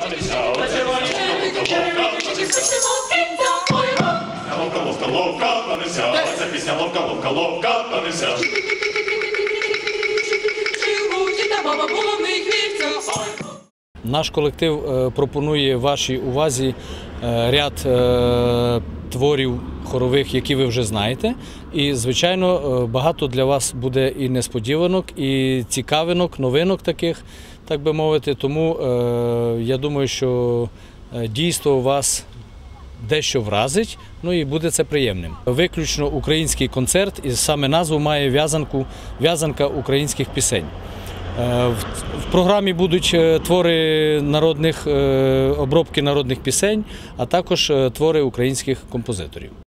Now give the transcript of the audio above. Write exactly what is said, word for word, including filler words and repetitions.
Ловка, ловка, ловка, танися. Ця пісня ловка, ловка, ловка, танися. Наш колектив пропонує вашій увазі ряд творів хорових, які ви вже знаєте. І, звичайно, багато для вас буде і несподіванок, і цікавинок, новинок таких, так би мовити. Тому я думаю, що дійство вас дещо вразить, ну і буде це приємним. Виключно український концерт, і саме назву має в'язанку «В'язанка українських пісень». В програмі будуть твори народних, обробки народних пісень, а також твори українських композиторів.